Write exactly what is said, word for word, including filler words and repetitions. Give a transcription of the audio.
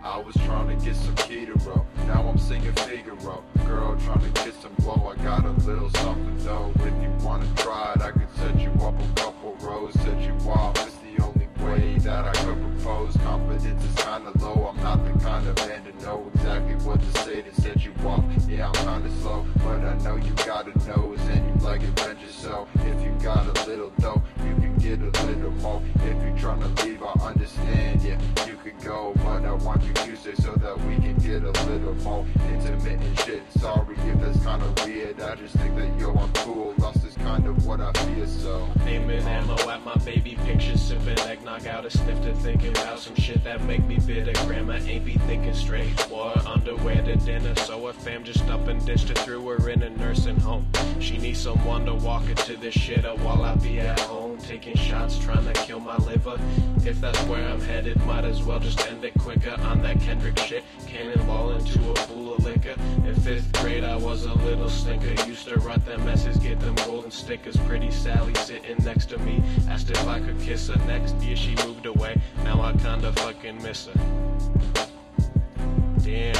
I was trying to get some Kitaro, now I'm singing Figaro. Girl trying to get some glow, I got a little something though. If you wanna try it, I can set you up a couple rows, set you off. It's the only way that I could propose. Confidence is kinda low, I'm not the kind of man to know exactly what to say to set you off. Yeah, I'm kinda slow, but I know you got a nose and you like adventure. So if you got a little dough, you can get a little more. If you're trying to leave, I understand, yeah, you could go, but I want you to stay so that we can get a little more intimate and shit. Sorry if that's kinda weird, I just think that yo, I'm cool. Lost is kind of what I feel, so aiming ammo at my baby pictures, sipping eggnog out a snifter, thinking about some shit that make me bitter. Grandma ain't be thinking straight. Wore her underwear to dinner, so her fam just up and ditched her, threw her in a nursing home. She needs someone to walk her to this shitter while I be at home, taking shots, trying to kill my liver. If that's where I'm headed, might as well just end it quicker on that Kendrick shit. Cannonball into a pool of liquor. In fifth grade, I was a little stinker. Used to write them messes, get them golden stickers. Pretty Sally sitting next to me, asked if I could kiss her. Next year she moved away, now I kinda fucking miss her. Damn.